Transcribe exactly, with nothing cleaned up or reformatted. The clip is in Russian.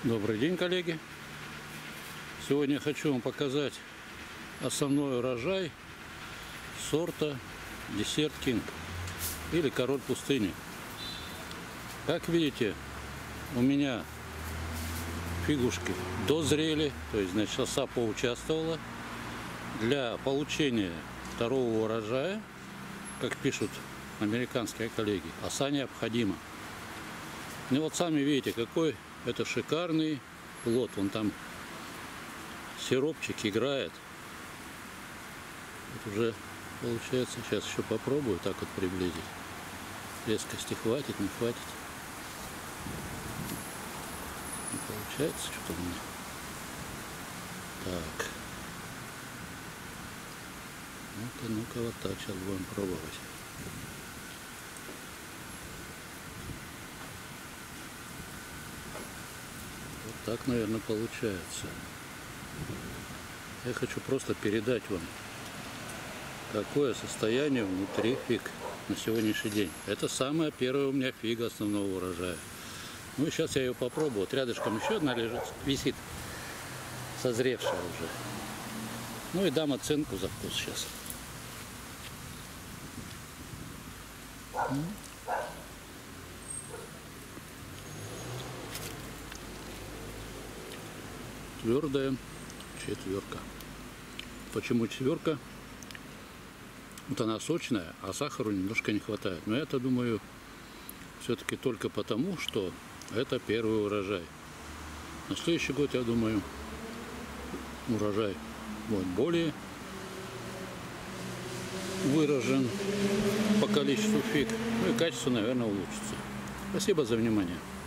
Добрый день, коллеги! Сегодня я хочу вам показать основной урожай сорта Desert King или Король пустыни. Как видите, у меня фигушки дозрели, то есть, значит, оса поучаствовала. Для получения второго урожая, как пишут американские коллеги, оса необходима. Ну вот сами видите, какой это шикарный плод. Вон там сиропчик играет. Вот уже получается, сейчас еще попробую так вот приблизить. Резкости хватит, не хватит. Не получается что-то у меня. Так. Ну-ка, ну-ка, вот так сейчас будем пробовать. Вот так, наверное, получается. Я хочу просто передать вам, какое состояние внутри фиг на сегодняшний день. Это самая первая у меня фига основного урожая. Ну и сейчас я ее попробую. Вот рядышком еще одна лежит, висит, созревшая уже. Ну и дам оценку за вкус сейчас. Твердая четверка. Почему четверка? Вот она сочная, а сахару немножко не хватает. Но это, думаю, все-таки только потому, что это первый урожай. На следующий год, я думаю, урожай будет более выражен по количеству фиг. Ну и качество, наверное, улучшится. Спасибо за внимание.